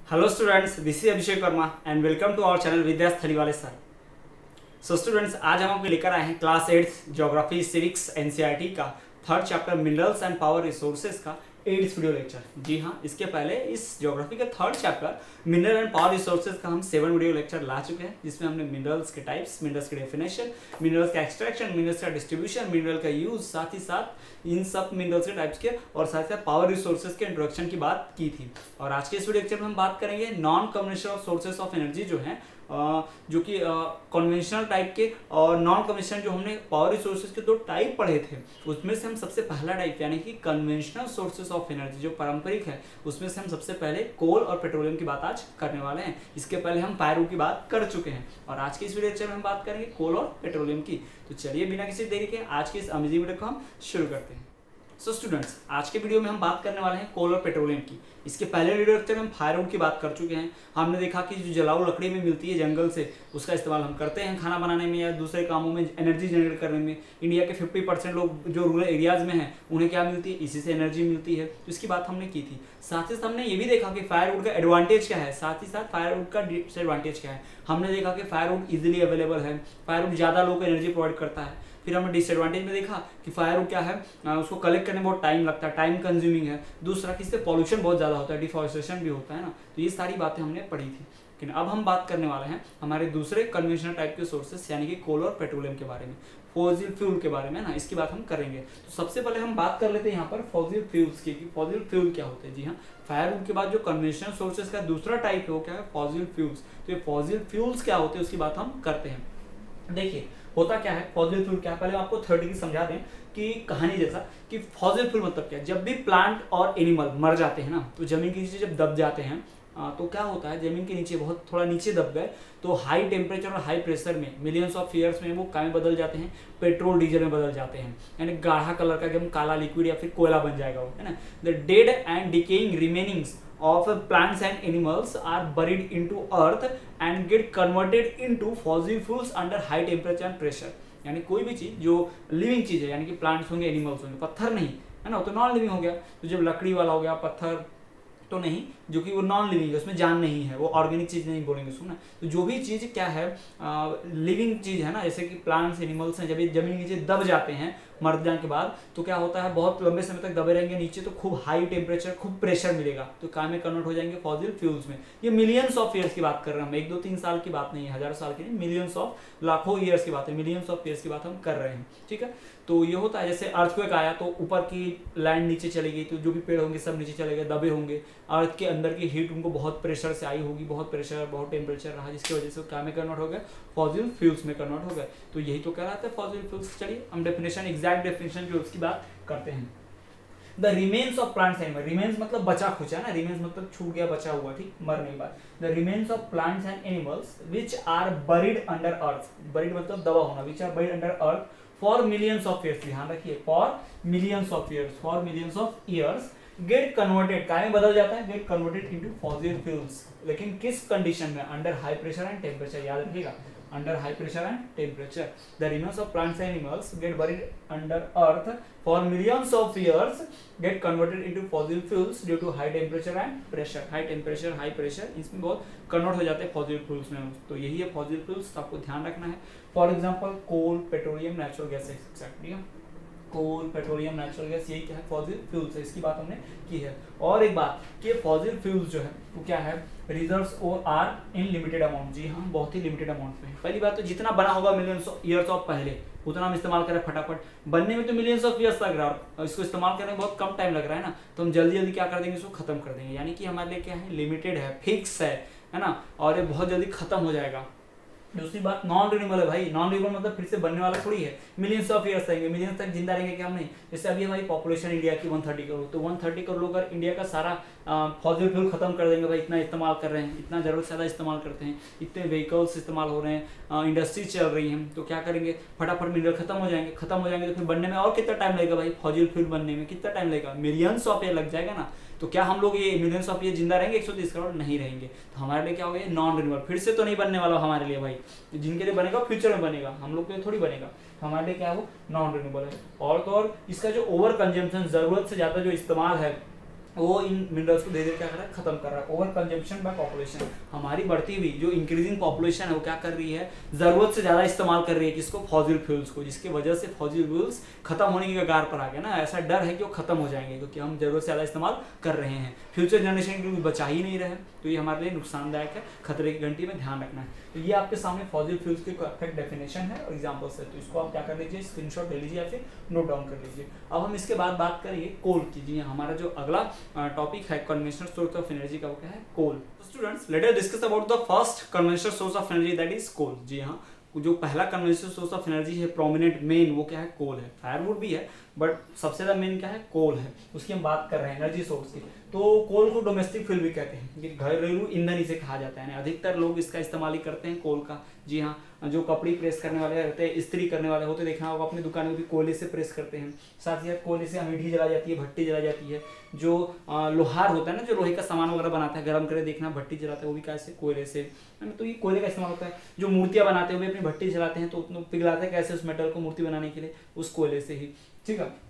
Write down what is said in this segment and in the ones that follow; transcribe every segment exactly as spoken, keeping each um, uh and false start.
Hello students, this is Abhishek Verma and welcome to our channel विद्यास थलीवाले sir. So students, आज हम आपको लेकर आए हैं class eighth geography civics NCERT का third chapter minerals and power resources का एट्थ वीडियो लेक्चर। जी हाँ, इसके पहले इस ज्योग्राफी के third chapter mineral and power resources का हम सेवन वीडियो लेक्चर ला चुके हैं, जिसमें हमने मिनरल्स के टाइप्स, मिनरल्स के डेफिनेशन, मिनरल्स का एक्सट्रैक्शन, मिनरल्स का डिस्ट्रीब्यूशन, मिनरल का यूज, साथ ही साथ इन सब मिनरल्स के टाइप्स के और साथ ही साथ पावर रिसोर्सेज के इंट्रोडक्शन की बात की थी। और आज के इस वीडियो लेक्चर में हम बात करेंगे non conventional sources of energy जो है, जो कि कन्वेंशनल टाइप के और नॉन कन्वेंशनल, जो हमने पावर रिसोर्सेज के दो टाइप पढ़े थे, उसमें से हम सबसे पहला टाइप यानी कि कन्वेंशनल सोर्सेज ऑफ एनर्जी जो पारंपरिक है, उसमें से हम सबसे पहले कोल और पेट्रोलियम की बात आज करने वाले हैं। इसके पहले हम फायर की बात कर चुके हैं और आज के इस वीडियो लेक्चर में हम बात करेंगे कोल और पेट्रोलियम की। तो चलिए बिना किसी देरी के आज के इस अमेजिंग वीडियो को हम शुरू करते हैं। सो so स्टूडेंट्स, आज के वीडियो में हम बात करने वाले हैं कोल और पेट्रोलियम की। इसके पहले वीडियो लेक्चर में हम फायरवुड की बात कर चुके हैं। हमने देखा कि जो जलाऊ लकड़ी में मिलती है जंगल से, उसका इस्तेमाल हम करते हैं खाना बनाने में या दूसरे कामों में, एनर्जी जनरेट करने में। इंडिया के फिफ्टी परसेंट लोग जो रूरल एरियाज में हैं, उन्हें क्या मिलती है? इसी से एनर्जी मिलती है। तो इसकी बात हमने की थी। साथ ही साथ हमने ये भी देखा कि फायरवुड का एडवांटेज क्या है, साथ ही साथ फायरवुड का डिसएडवांटेज क्या है। हमने देखा कि फायरवुड इजिली अवेलेबल है, फायरवुड ज़्यादा लोगों को एनर्जी प्रोवाइड करता है। फिर हमने डिसएडवांटेज में देखा कि फायरवुड क्या है, उसको कलेक्ट करने में बहुत टाइम लगता है, टाइम कंज्यूमिंग है। दूसरा कि इससे पॉल्यूशन बहुत ज़्यादा होता है, डिफॉरेस्टेशन भी होता है ना। तो ये सारी बातें हमने पढ़ी थी। लेकिन अब हम बात करने वाले हैं हमारे दूसरे कन्वेंशनल टाइप के सोर्सेस यानी कि कोल और पेट्रोलियम के बारे में, फॉसिल फ्यूल के बारे में ना, इसकी बात हम करेंगे। तो सबसे पहले हम बात कर लेते हैं यहाँ पर फॉसिल फ्यूल्स की, कि फॉसिल फ्यूल क्या होते हैं। जी हाँ, फायरवुड के बाद जो कन्वेंशनल सोर्सेज का दूसरा टाइप है वो क्या है? Fossil fuels. तो ये फॉसिल फ्यूल्स क्या होते हैं उसकी बात हम करते हैं। देखिए होता क्या है, फॉसिल फ्यूल क्या है, पहले आपको थ्योरेटिकली समझा दें कि कहानी जैसा कि फॉसिल फ्यूल मतलब क्या है। जब भी प्लांट और एनिमल मर जाते हैं ना, तो जमीन के नीचे जब दब जाते हैं, तो क्या होता है, जमीन के नीचे बहुत थोड़ा नीचे दब गए तो हाई टेम्परेचर और हाई प्रेशर में मिलियंस ऑफ ईयर्स में वो क्या में बदल जाते हैं? पेट्रोल डीजल में बदल जाते हैं, यानी गाढ़ा कलर का एकदम काला लिक्विड या फिर कोयला बन जाएगा वो, है ना। The dead and decaying remainings of plants and animals are buried into earth and get converted into fossil fuels under high temperature and pressure। यानी कोई भी चीज जो लिविंग चीज है, यानी कि प्लांट्स होंगे, एनिमल्स होंगे, पत्थर नहीं है ना, तो नॉन लिविंग हो गया। तो जब लकड़ी वाला हो गया, पत्थर तो नहीं, जो कि वो नॉन लिविंग है, उसमें जान नहीं है, वो ऑर्गेनिक चीज नहीं बोलेंगे उसको ना। तो जो भी चीज क्या है, लिविंग चीज है ना, जैसे कि प्लांट्स, एनिमल्स हैं, जब ये जमीन के नीचे दब जाते हैं मर जाने के बाद, तो क्या होता है, बहुत लंबे समय तक दबे रहेंगे नीचे, तो खूब हाई टेम्परेचर, खूब प्रेशर मिलेगा, तो काम में कन्वर्ट हो जाएंगे फॉसिल फ्यूल्स में। ये मिलियंस ऑफ ईयर्स की बात कर रहे हैं हम, एक दो तीन साल की बात नहीं है, हजार साल की नहीं, मिलियंस ऑफ, लाखों ईयर्स की बात है, मिलियंस ऑफ ईयर्स की बात हम कर रहे हैं। ठीक है, तो ये होता है जैसे अर्थक्वेक आया तो ऊपर की लैंड नीचे चली गई, तो जो भी पेड़ होंगे सब नीचे चले गए, दबे होंगे। अर्थ के अंदर की हीट उनको बहुत प्रेशर से आई होगी, बहुत प्रेशर, बहुत टेम्परेचर रहा, जिसकी वजह से क्या में कन्वर्ट हो गए? फॉसिल फ्यूल्स में कन्वर्ट हो गए। तो यही तो कहलाता है फॉसिल फ्यूल्स। चलिए हम डेफिनेशन, एग्जैक्ट डेफिनेशन जो उसकी बात करते हैं। The remains of plants and, remains मतलब बचा खुचा ना, रिमेन्स मतलब छूट गया, बचा हुआ, ठीक, मर नहीं पाए। The remains of plants and animals which are buried under earth, buried मतलब दबा होना, which are buried under earth for millions of years, ध्यान रखिए, for millions of years, for millions of years get converted, काय में बदल जाता है? Get converted into fossil fuels. लेकिन किस कंडीशन में? Under high pressure and temperature, याद रखिएगा, under high pressure and temperature. The remains of plants and animals get buried under earth for millions of years, get converted into fossil fuels due to high temperature and pressure. High temperature, high pressure, इसमें बहुत convert हो जाते हैं fossil fuels में। तो यही है fossil fuels, आपको ध्यान रखना है। For example, coal, petroleum, natural gas, exactly। Coal, petroleum, natural gas, यही क्या है? फॉसिल फ्यूल्स है। इसकी बात हमने की है। और एक बात कि फॉसिल फ्यूल्स जो है वो क्या है? रिजर्व्स और आर इन लिमिटेड अमाउंट। जी हाँ, बहुत ही लिमिटेड अमाउंट में। पहली बात तो जितना बना होगा मिलियंस ऑफ ईयर्स ऑफ पहले, उतना हम इस्तेमाल करें फटाफट। बनने में तो मिलियंस ऑफ ईयर्स लग रहा है और इसको इस्तेमाल करने में बहुत कम टाइम लग रहा है ना, तो हम जल्दी जल्दी क्या कर देंगे, इसको खत्म कर देंगे। यानी कि हमारे लिए क्या है? लिमिटेड है, फिक्स है, है ना, और ये बहुत जल्दी खत्म हो जाएगा। दूसरी बात, नॉन रिन्यूएबल है भाई। नॉन रिन्यूएबल मतलब फिर से बनने वाला थोड़ी है, मिलियंस ऑफ ईयर्स रहेंगे, मिलियंस तक जिंदा रहेंगे क्या हम नहीं। जैसे अभी हमारी पॉपुलेशन इंडिया की वन थर्टी करोड़, तो वन थर्टी करोड़ लोग अगर इंडिया का सारा फॉसिल फ्यूल खत्म कर देंगे, भाई इतना इस्तेमाल कर रहे हैं, इतना जरूरत से ज़्यादा इस्तेमाल करते हैं, इतने व्हीकल्स इस्तेमाल हो रहे हैं, इंडस्ट्रीज चल रही हैं, तो क्या करेंगे, फटाफट मिनरल खत्म हो जाएंगे। खत्म हो जाएंगे तो फिर बनने में और कितना टाइम लगेगा भाई? फॉसिल फ्यूल बनने में कितना टाइम लगेगा? मिलियंस ऑफ ईयर लग जाएगा ना। तो क्या हम लोग ये मिलियंस ऑफ ईयर जिंदा रहेंगे? एक सौ तीस करोड़ नहीं रहेंगे। तो हमारे लिए क्या हो गया? Non renewable. फिर से तो नहीं बनने वाला हमारे लिए भाई, जिनके लिए बनेगा फ्यूचर में बनेगा, हम लोग के लिए थोड़ी बनेगा। तो हमारे लिए क्या है? वो नॉन रिन्यूएबल है। और तो और इसका जो ओवर कंजम्पशन, जरूरत से ज्यादा जो इस्तेमाल है वो इन मिनरल्स को धीरे धीरे क्या कर रहा है, खत्म कर रहा है। ओवर कंजम्पशन बाय पॉपुलेशन, हमारी बढ़ती हुई जो इंक्रीजिंग पॉपुलेशन है वो क्या कर रही है, जरूरत से ज्यादा इस्तेमाल कर रही है किसको, फॉसिल फ्यूल्स को, जिसकी वजह से फॉसिल फ्यूल्स खत्म होने की कगार पर आ गया ना। ऐसा डर है कि वो खत्म हो जाएंगे क्योंकि हम जरूरत से ज्यादा इस्तेमाल कर रहे हैं, फ्यूचर जनरेशन के लिए बचा ही नहीं रहे, तो ये हमारे लिए नुकसानदायक है, खतरे की घंटी में ध्यान रखना है। तो ये आपके सामने फॉसिल फ्यूल्स की परफेक्ट डेफिनेशन है और एग्जांपल्स है, तो इसको आप क्या कर लीजिए, स्क्रीनशॉट ले लीजिए या फिर नोट डाउन कर लीजिए। अब हम इसके बाद बात करेंगे कोल की। जी हमारा जो अगला टॉपिक है कन्वेंशनल सोर्स ऑफ एनर्जी का, वो क्या है, coal. Students let us discuss about the first conventional source of energy, that is coal. जी हाँ, जो पहला कन्वेंशनल सोर्स ऑफ एनर्जी है प्रोमिनेंट मेन, वो क्या है, कोल है। फायरवुड भी है बट सबसे ज्यादा मेन क्या है, कोल है, उसकी हम बात कर रहे हैं एनर्जी सोर्स की। तो कोल को डोमेस्टिक फ्यूल भी कहते हैं, घरेलू ईंधन इसे कहा जाता है, अधिकतर लोग इसका इस्तेमाल ही करते हैं कोल का। जी हाँ, जो कपड़े प्रेस करने वाले रहते हैं, इस्त्री करने वाले होते, देखना होगा अपनी दुकान में भी कोयले से प्रेस करते हैं। साथ ही साथ कोयले से अंगीठी जलाई जाती है, भट्टी जलाई जाती है। जो लोहार होता है ना, जो लोहे का सामान वगैरह बनाता है, गर्म करे देखना भट्टी जलाता है, वो भी कैसे, कोयले से। तो ये कोयले का इस्तेमाल होता है। जो मूर्तियां बनाते हैं वो अपनी भट्टी जलाते हैं, तो पिघलाते हैं कैसे उस मेटल को मूर्ति बनाने के लिए, उस कोयले से ही। ठीक है,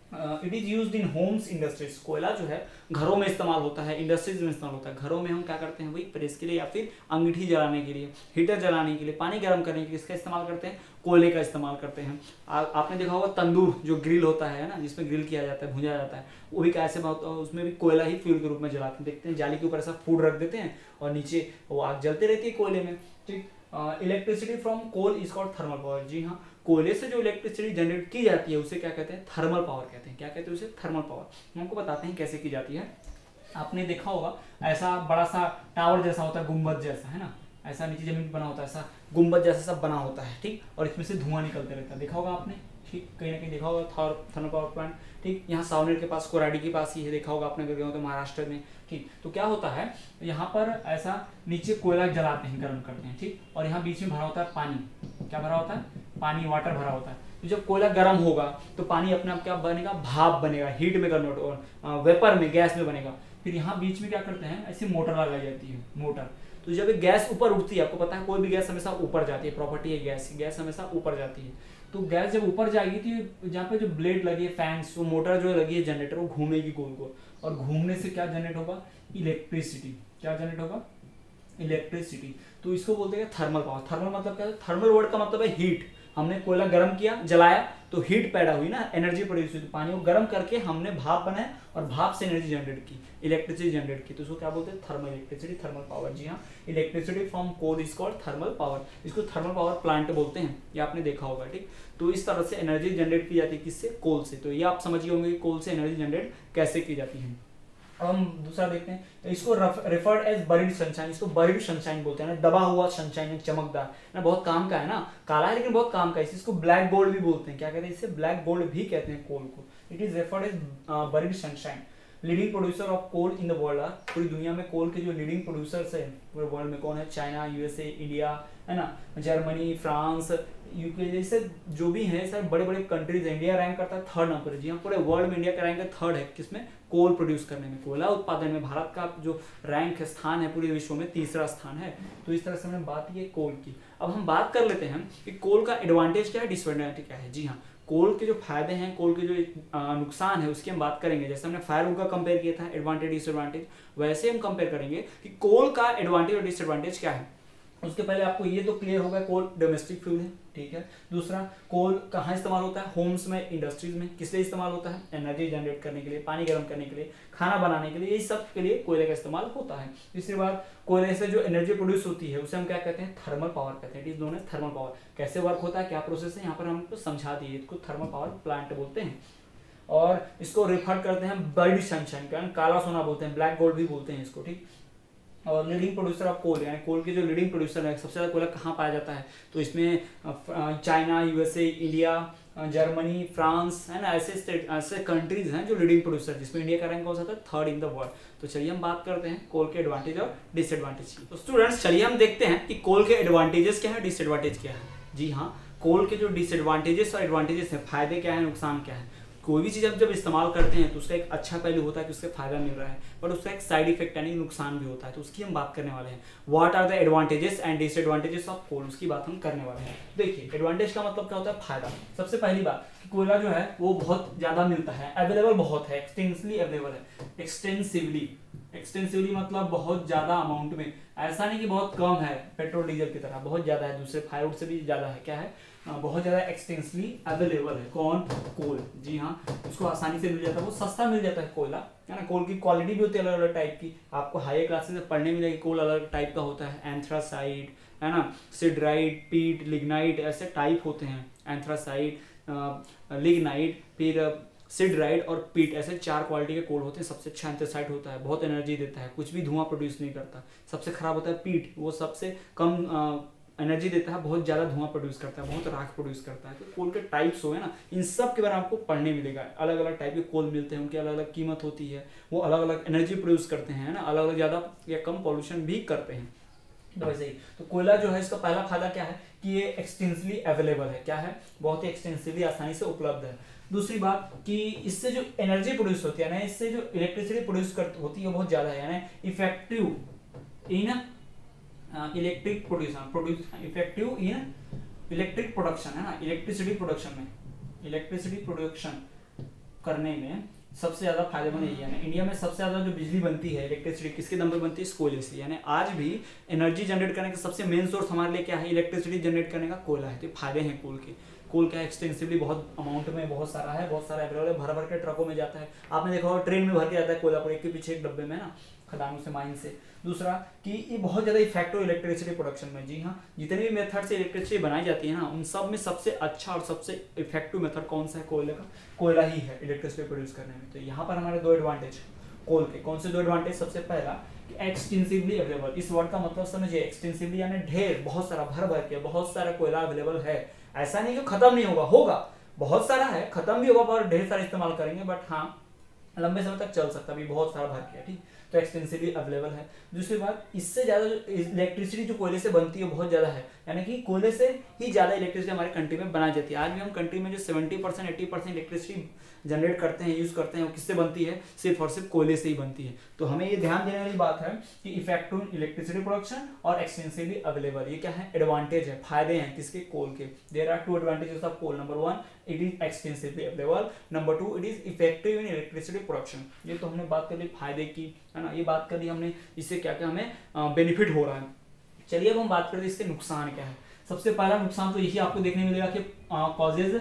it is used in homes industries. कोयला जो है घरों में इस्तेमाल होता है, इंडस्ट्रीज में इस्तेमाल होता है। घरों में हम क्या करते हैं, वही प्रेस के लिए या फिर अंगीठी जलाने के लिए, हीटर जलाने के लिए, पानी गर्म करने के लिए इसका इस्तेमाल करते हैं, कोयले का इस्तेमाल करते हैं। आ, आपने देखा होगा तंदूर जो ग्रिल होता है ना, जिसमें ग्रिल किया जाता है, भुंजा जाता है, वो भी कैसे होता है, उसमें भी कोयला ही फ्यूल के रूप में जलाते हैं। देखते हैं जाली के ऊपर ऐसा फूड रख देते हैं और नीचे वो आग जलते रहती है कोयले में। ठीक, electricity from coal is called thermal power. जी हाँ, कोयले से जो इलेक्ट्रिसिटी जनरेट की जाती है उसे क्या कहते हैं, थर्मल पावर कहते हैं। क्या कहते हैं उसे, थर्मल पावर। हम आपको बताते हैं कैसे की जाती है। आपने देखा होगा ऐसा बड़ा सा टावर जैसा होता है, गुंबद जैसा, है ना, ऐसा नीचे जमीन पर बना होता है, ऐसा गुंबद जैसा सब बना होता है। ठीक, और इसमें से धुआं निकलते रहता है, देखा होगा आपने। ठीक, कहीं ना कहीं देखा होगा थर्मल पावर प्लांट। ठीक, यहाँ सावनेर के पास, कोराडी के पास ही है, देखा होगा आपने, गए हो तो महाराष्ट्र में। ठीक, तो क्या होता है, यहाँ पर ऐसा नीचे कोयला जलाते हैं, गर्म करते हैं। ठीक, और यहाँ बीच में भरा होता है पानी। क्या भरा होता है, पानी, वाटर भरा होता है। तो जब कोयला गर्म होगा तो पानी अपने आप क्या बनेगा, भाप बनेगा, हीट में कन्वर्ट और वेपर में, गैस में बनेगा। फिर यहाँ बीच में क्या करते हैं, ऐसी मोटर लगाई जाती है, मोटर। तो जब गैस ऊपर उठती है, आपको पता है कोई भी गैस हमेशा ऊपर जाती है, प्रॉपर्टी है गैस की, गैस हमेशा ऊपर जाती है। तो गैस जब ऊपर जाएगी तो जहाँ पे जो ब्लेड लगी है, फैंस, वो मोटर जो लगी है जनरेटर, वो घूमेगी गोल गोल, और घूमने से क्या जनरेट होगा, इलेक्ट्रिसिटी। क्या जनरेट होगा, इलेक्ट्रिसिटी। तो इसको बोलते हैं थर्मल पावर। थर्मल मतलब क्या है, थर्मल वर्ड का मतलब है हीट। हमने कोयला गर्म किया, जलाया, तो हीट पैदा हुई ना, एनर्जी प्रोड्यूस हुई। तो पानी को गर्म करके हमने भाप बनाया और भाप से एनर्जी जनरेट की, इलेक्ट्रिसिटी जनरेट की, तो उसको क्या बोलते हैं, थर्मल इलेक्ट्रिसिटी, थर्मल पावर। जी हाँ, electricity from coal is called thermal power. इसको थर्मल पावर प्लांट बोलते हैं, ये आपने देखा होगा। ठीक, तो इस तरह से एनर्जी जनरेट की जाती है, किससे, कोल से। तो ये आप समझिए होंगे कि कोल से एनर्जी जनरेट कैसे की जाती है। अब हम दूसरा देखते हैं, इसको रेफर्ड एज बरीड सनशाइन। इसको बरीड सनशाइन बोलते हैं ना, दबा हुआ सनशाइन, चमकदार ना, बहुत काम का है ना, काला है लेकिन बहुत काम का है। इसको ब्लैक गोल्ड भी बोलते हैं। क्या कहते हैं, इससे ब्लैक गोल्ड भी कहते हैं कोल को। It is referred as buried sunshine. Leading producer of coal in the world. पूरी दुनिया में कोल के जो लीडिंग प्रोड्यूसर्स है पूरे वर्ल्ड में कौन है, चाइना, यूएसए, इंडिया, है ना, जर्मनी, फ्रांस, यूके, जैसे जो भी है सर बड़े बड़े कंट्रीज है। इंडिया रैंक करता है थर्ड नंबर। जी हाँ, पूरे वर्ल्ड में इंडिया का रैंक थर्ड है, किसमें, कोल प्रोड्यूस करने में, कोयला उत्पादन में। भारत का जो रैंक है, स्थान है पूरे विश्व में तीसरा स्थान है। तो इस तरह से हमने बात की कोल की। अब हम बात कर लेते हैं कि कोल का एडवांटेज क्या है, डिसएडवांटेज क्या है। जी हाँ, कोल के जो फायदे हैं, कोल के जो नुकसान है, उसकी हम बात करेंगे। जैसे हमने फायरवुड का कंपेयर किया था, एडवांटेज डिसएडवांटेज, वैसे हम कंपेयर करेंगे कि कोल का एडवांटेज और डिसएडवांटेज क्या है। उसके पहले आपको ये तो क्लियर होगा, कोल डोमेस्टिक फ्यूल है। ठीक है, दूसरा, कोल कहाँ इस्तेमाल होता है, होम्स में, इंडस्ट्रीज में। किस लिए इस्तेमाल होता है, एनर्जी जनरेट करने के लिए, पानी गर्म करने के लिए, खाना बनाने के लिए, ये सब के लिए कोयले का इस्तेमाल होता है। तीसरी बात, कोयले से जो एनर्जी प्रोड्यूस होती है उसे हम क्या कहते हैं, थर्मल पावर कहते हैं। It is known as thermal power. कैसे वर्क होता है, क्या प्रोसेस है, यहाँ पर हमको समझा दिए। इसको थर्मल पावर प्लांट बोलते हैं और इसको रेफर करते हैं बर्ड सनशाइन, काला सोना बोलते हैं, ब्लैक गोल्ड भी बोलते हैं इसको। ठीक, और लीडिंग प्रोड्यूसर ऑफ कोल, यानी कोल के जो लीडिंग प्रोड्यूसर है, सबसे ज्यादा कोयला कहाँ पाया जाता है, तो इसमें China, USA, India, Germany, France, है ना, ऐसे स्टेट, ऐसे कंट्रीज हैं जो लीडिंग प्रोड्यूसर, जिसमें इंडिया का रैंक हो सकता है थर्ड इन द वर्ल्ड। तो चलिए हम बात करते हैं कोल के एडवांटेज और डिसएडवांटेज की। तो स्टूडेंट्स चलिए हम देखते हैं कि कोल के एडवांटेजेस क्या है, डिसएडवांटेज क्या है। जी हाँ, कोल के जो डिसएडवांटेजेस और एडवांटेजेस है, फायदे क्या है, नुकसान क्या है। कोई भी चीज़ आप जब इस्तेमाल करते हैं तो उसका एक अच्छा पहलू होता है कि उससे फायदा मिल रहा है, बट उसका एक साइड इफेक्ट यानी नुकसान भी होता है, तो उसकी हम बात करने वाले हैं। What are the advantages and disadvantages of coal, उसकी बात हम करने वाले हैं। देखिए एडवांटेज का मतलब क्या होता है, फायदा। सबसे पहली बात कि कोयला जो है वो बहुत ज़्यादा मिलता है, अवेलेबल बहुत है, एक्सटेंसिवली अवेलेबल है। एक्सटेंसिवली एक्सटेंसिवली मतलब बहुत ज़्यादा अमाउंट में, ऐसा नहीं कि बहुत कम है पेट्रोल डीजल की तरह, बहुत ज़्यादा है, दूसरे फायरवुड से भी ज़्यादा है। क्या है, बहुत ज़्यादा एक्सटेंसिवली अवेलेबल है। कौन, कोल। जी हाँ, उसको आसानी से मिल जाता है, वो सस्ता मिल जाता है कोयला, है ना। कोल की क्वालिटी भी होती है अलग अलग टाइप की, आपको हायर क्लासेस में पढ़ने मिलेगी। कोल अलग टाइप का होता है, एंथ्रासाइट, है ना, सिडराइट, पीट, लिग्नाइट, ऐसे टाइप होते हैं। एंथ्रासाइट, लिग्नाइट, फिर सिडराइट और पीट, ऐसे चार क्वालिटी के कोल होते हैं। सबसे अच्छा एंथ्रासाइट होता है, बहुत एनर्जी देता है, कुछ भी धुआं प्रोड्यूस नहीं करता। सबसे खराब होता है पीट, वो सबसे कम एनर्जी देता है, बहुत ज़्यादा धुआं प्रोड्यूस करता है, बहुत राख प्रोड्यूस करता है। तो कोल के टाइप्स हो है ना, इन सब के बारे में आपको पढ़ने मिलेगा। अलग अलग टाइप के कोल मिलते हैं, उनकी अलग अलग कीमत होती है, वो अलग अलग एनर्जी प्रोड्यूस करते हैं, है ना, अलग अलग ज़्यादा या कम पॉल्यूशन भी करते हैं। तो वैसे ही तो कोयला जो है, इसका पहला फायदा क्या है कि ये एक्सटेंसिवली अवेलेबल है। क्या है, बहुत ही एक्सटेंसिवली आसानी से उपलब्ध है। दूसरी बात कि इससे जो एनर्जी प्रोड्यूस होती है ना, इससे जो इलेक्ट्रिसिटी प्रोड्यूस होती है वो बहुत ज़्यादा है, यानी effective in electric production produce effective in electric production, है ना, इलेक्ट्रिसिटी प्रोडक्शन में, इलेक्ट्रिसिटी प्रोडक्शन करने में सबसे ज़्यादा फायदेमंद यही है ना। इंडिया में सबसे ज़्यादा जो बिजली बनती है, इलेक्ट्रिसिटी किसके दम पर बनती है, इस कोयले से। यानी आज भी एनर्जी जनरेट करने का सबसे मेन सोर्स हमारे लिए क्या है, इलेक्ट्रिसिटी जनरेट करने का कोयला है। तो फायदे हैं कोल के। कोल क्या एक्सटेंसिवली बहुत अमाउंट में बहुत सारा है, बहुत सारा अवेलेबल है, भर भर के ट्रकों में जाता है। आपने देखा होगा ट्रेन में भर के जाता है कोयला, पर एक के पीछे एक डब्बे में ना, खदानों से, माइन से। दूसरा कि ये बहुत ज़्यादा इफेक्टिव इलेक्ट्रिसिटी प्रोडक्शन में। जी हाँ, जितने भी मेथड से इलेक्ट्रिसिटी बनाई जाती है ना, उन सब में सबसे अच्छा और सबसे इफेक्टिव मेथड कौन सा है, कोयले का, कोयला ही है इलेक्ट्रिसिटी प्रोड्यूस करने में। तो यहाँ पर हमारे दो एडवांटेज कोल के। कौन से दो एडवांटेज, सबसे पहला कि एक्सटेंसिवली अवेलेबल। इस वर्ड का मतलब समझिए, एक्सटेंसिवली यानी ढेर, बहुत सारा, भर भर के बहुत सारा कोयला अवेलेबल है। ऐसा नहीं कि खत्म नहीं होगा, होगा, बहुत सारा है, खत्म भी होगा और ढेर सारा इस्तेमाल करेंगे, बट हाँ लंबे समय तक चल सकता है, बहुत सारा भर के, ठीक। तो एक्सटेंसिवली अवेलेबल है। दूसरी बात, इससे ज़्यादा जो इलेक्ट्रिसिटी जो कोयले से बनती है बहुत ज़्यादा है, यानी कि कोयले से ही ज़्यादा इलेक्ट्रिसिटी हमारे कंट्री में बनाई जाती है। आज भी हम कंट्री में जो seventy percent eighty percent electricity generate करते हैं, यूज़ करते हैं, वो किससे बनती है, सिर्फ और सिर्फ कोयले से ही बनती है। तो हमें ये ध्यान देने वाली बात है कि इफेक्टिव इलेक्ट्रिसिटी प्रोडक्शन और एक्सटेंसिवली अवेलेबल, ये क्या है, एडवांटेज है, फायदे हैं किसके, कोल के। There are two advantages of coal. Number one, it is extensively available. Number two, it is effective in electricity production. ये तो हमने बात कर ली फायदे की, है ना, ये बात कर ली हमने, इससे क्या क्या हमें बेनिफिट हो रहा है। चलिए अब हम बात करते हैं इसके नुकसान क्या है। सबसे पहला नुकसान तो यही आपको देखने मिलेगा कि causes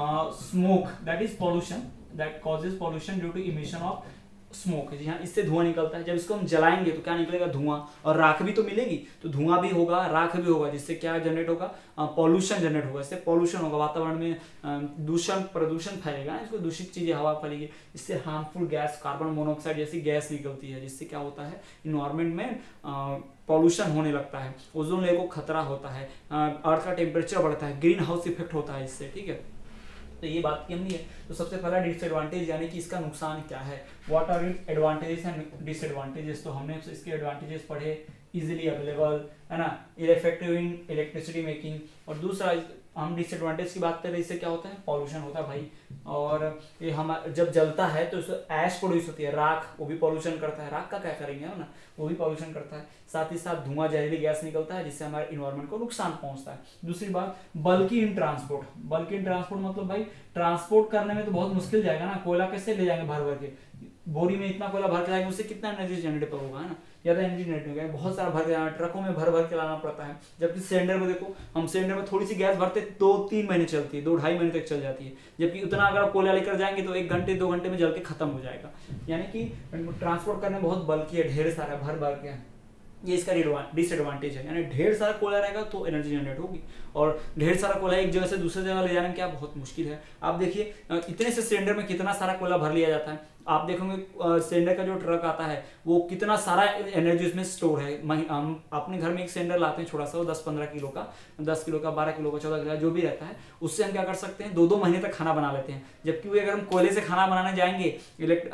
smoke, that is pollution, that causes pollution due to emission of smoke. जी हाँ, इससे धुआं निकलता है। जब इसको हम जलाएंगे तो क्या निकलेगा, धुआं, और राख भी तो मिलेगी, तो धुआं भी होगा, राख भी होगा, जिससे क्या जनरेट होगा, पॉल्यूशन जनरेट होगा। इससे पॉल्यूशन होगा, वातावरण में दूषण प्रदूषण फैलेगा, इसको दूषित चीजें हवा फैलेगी, इससे हार्मफुल गैस, कार्बन मोनोऑक्साइड जैसी गैस निकलती है, जिससे क्या होता है, इन्वायरमेंट में पॉल्यूशन होने लगता है, ओजोन लेयर को खतरा होता है, अर्थ का टेम्परेचर बढ़ता है, ग्रीन हाउस इफेक्ट होता है इससे, ठीक है। तो ये बात की हमने है। तो सबसे पहला डिसएडवांटेज यानी कि इसका नुकसान क्या है, what are it advantages and disadvantages. तो हमने इसके एडवांटेजेस पढ़े, इजीली अवेलेबल, है ना, इफेक्टिव इन इलेक्ट्रिसिटी मेकिंग। और दूसरा हम डिसएडवांटेज की बात करें, इससे क्या होता है, पॉल्यूशन होता है भाई, और ये हम जब जलता है तो इससे ऐश प्रोड्यूस होती है, राख, वो भी पॉल्यूशन करता है। राख का क्या करेंगे, है ना, वो भी पॉल्यूशन करता है। साथ ही साथ धुआं, जहरीली गैस निकलता है, जिससे हमारे इन्वायरमेंट को नुकसान पहुंचता है। दूसरी बात, बल्कि इन ट्रांसपोर्ट। बल्कि इन ट्रांसपोर्ट मतलब भाई ट्रांसपोर्ट करने में तो बहुत मुश्किल जाएगा ना, कोयला कैसे ले जाएंगे भर भर के, बोरी में इतना कोयला भर के लाएंगे, उससे कितना एनर्जी जनरेट होगा, है ना, ज़्यादा एनर्जी जनरेट होगा, बहुत सारा भर के लाना, ट्रकों में भर भर के लाना पड़ता है। जबकि सिलेंडर में देखो, हम सिलेंडर में थोड़ी सी गैस भरते दो तीन महीने चलती है, दो ढाई महीने तक चल जाती है, जबकि उतना अगर आप कोयला लेकर जाएंगे तो एक घंटे दो घंटे में जल के खत्म हो जाएगा। यानी कि ट्रांसपोर्ट करने में बहुत बल्कि है, ढेर सारा भर भर के, ये इसका डिसएडवांटेज है। यानी ढेर सारा कोयला रहेगा तो एनर्जी जनरेट होगी, और ढेर सारा कोयला एक जगह से दूसरे जगह ले जाने में क्या बहुत मुश्किल है। आप देखिए, इतने से सिलेंडर में कितना सारा कोयला भर लिया जाता है, आप देखोगे सिलेंडर का जो ट्रक आता है वो कितना सारा एनर्जी उसमें स्टोर है। हम अपने घर में एक सिलेंडर लाते हैं छोटा सा, वो दस पंद्रह किलो का, दस किलो का, बारह किलो का, चौदह किलो का, जो भी रहता है, उससे हम क्या कर सकते हैं, दो दो महीने तक खाना बना लेते हैं। जबकि वो अगर हम कोयले से खाना बनाने जाएंगे, इलेक्ट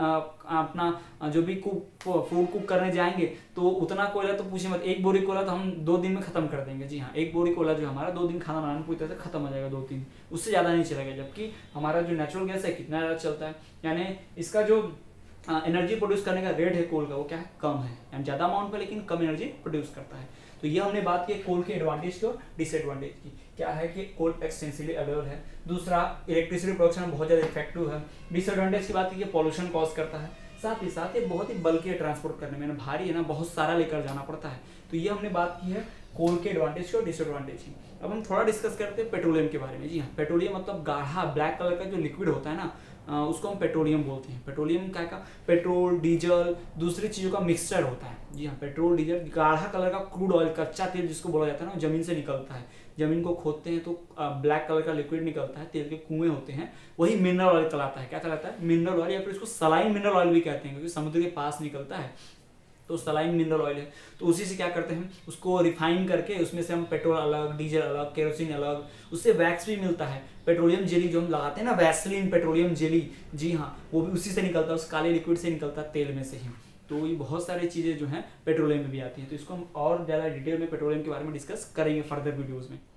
अपना जो भी कुक फूड कुक करने जाएंगे, तो उतना कोयला तो पूछे मत, एक बोरी कोयला तो हम दो दिन में खत्म कर देंगे। जी हाँ, एक बोरी कोयला जो हमारा दो दिन खाना बनाने पूरी तरह से खत्म हो जाएगा, दो तीन, उससे ज़्यादा नहीं चलेगा। जबकि हमारा जो नेचुरल गैस है कितना ज़्यादा चलता है, यानी इसका जो एनर्जी प्रोड्यूस करने का रेट है कोल का, वो क्या है, कम है, यानी ज़्यादा अमाउंट पर लेकिन कम एनर्जी प्रोड्यूस करता है। तो ये हमने बात की कोल के एडवांटेज की और डिसएडवांटेज की। क्या है कि कोल एक्सटेंसिवली अवेलेबल है, दूसरा इलेक्ट्रिसिटी प्रोडक्शन में बहुत ज़्यादा इफेक्टिव है। डिसएडवांटेज की बात की, पॉल्यूशन कॉज करता है, साथ ही साथ ये बहुत ही बल्कि ट्रांसपोर्ट करने में भारी है ना, बहुत सारा लेकर जाना पड़ता है। तो ये हमने बात की है कोल के एडवांटेज की और डिसएडवांटेज की। अब हम थोड़ा डिस्कस करते हैं पेट्रोलियम के बारे में। जी हाँ, पेट्रोलियम मतलब गाढ़ा ब्लैक कलर का जो लिक्विड होता है ना, उसको हम पेट्रोलियम बोलते हैं। पेट्रोलियम क्या का, पेट्रोल, डीजल, दूसरी चीज़ों का मिक्सचर होता है। जी हाँ, पेट्रोल, डीजल, गाढ़ा कलर का क्रूड ऑयल, कच्चा तेल जिसको बोला जाता है ना, जमीन से निकलता है। जमीन को खोदते हैं तो ब्लैक कलर का लिक्विड निकलता है, तेल के कुएं होते हैं, वही मिनरल ऑयल कहलाता है। क्या कहलाता है, मिनरल ऑयल, या फिर इसको सलाइन मिनरल ऑयल भी कहते हैं, क्योंकि समुद्र के पास निकलता है, तो सलाइन मिनरल ऑयल है। तो उसी से क्या करते हैं, उसको रिफाइन करके उसमें से हम पेट्रोल अलग, डीजल अलग, केरोसिन अलग, उससे वैक्स भी मिलता है। पेट्रोलियम जेली जो हम लगाते हैं ना, वैसलीन पेट्रोलियम जेली, जी हाँ, वो भी उसी से निकलता है, उस काले लिक्विड से निकलता है, तेल में से ही। तो ये बहुत सारी चीज़ें जो हैं पेट्रोलियम में भी आती हैं। तो इसको हम और ज़्यादा डिटेल में पेट्रोलियम के बारे में डिस्कस करेंगे फर्दर वीडियोज़ में।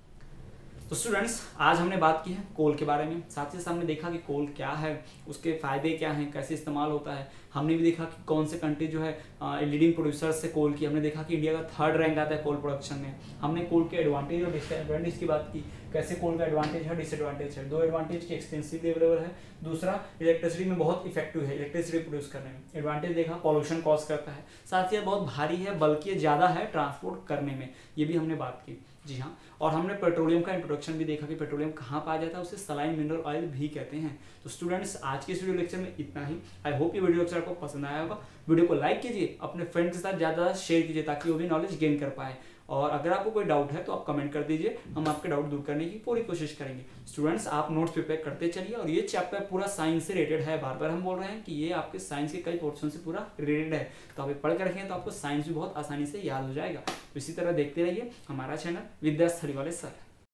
तो स्टूडेंट्स, आज हमने बात की है कोल के बारे में, साथ ही साथ हमने देखा कि कोल क्या है, उसके फ़ायदे क्या हैं, कैसे इस्तेमाल होता है। हमने भी देखा कि कौन से कंट्री जो है लीडिंग प्रोड्यूसर्स से कोल की। हमने देखा कि इंडिया का थर्ड रैंक आता है कोल प्रोडक्शन में। हमने कोल के एडवांटेज और डिसएडवांटेज की बात की, कैसे कोल का एडवांटेज है, डिसएडवांटेज है। दो एडवांटेज की एक्सटेंसिवली अवेलेबल है, दूसरा इलेक्ट्रिसिटी में बहुत इफेक्टिव है, इलेक्ट्रिसिटी प्रोड्यूस करने में। एडवांटेज देखा, पॉल्यूशन कॉज करता है, साथ ही बहुत भारी है, बल्कि ज़्यादा है ट्रांसपोर्ट करने में, ये भी हमने बात की। जी हाँ, और हमने पेट्रोलियम का इंट्रोडक्शन भी देखा कि पेट्रोलियम कहाँ पाया जाता है, उसे सलाइन मिनरल ऑयल भी कहते हैं। तो स्टूडेंट्स, आज के इस वीडियो लेक्चर में इतना ही। आई होप ये वीडियो लेक्चर आपको पसंद आया होगा। वीडियो को लाइक कीजिए, अपने फ्रेंड के साथ ज़्यादा शेयर कीजिए, ताकि वो भी नॉलेज गेन कर पाए। और अगर आपको कोई डाउट है तो आप कमेंट कर दीजिए, हम आपके डाउट दूर करने की पूरी कोशिश करेंगे। स्टूडेंट्स, आप नोट्स प्रिपेयर करते चलिए, और ये चैप्टर पूरा साइंस से रिलेटेड है। बार बार हम बोल रहे हैं कि ये आपके साइंस के कई पोर्शन से पूरा रिलेटेड है, तो आप पढ़ कर रखें तो आपको साइंस भी बहुत आसानी से याद हो जाएगा। इसी तरह देखते रहिए हमारा चैनल विद्यास्थली वाले सर।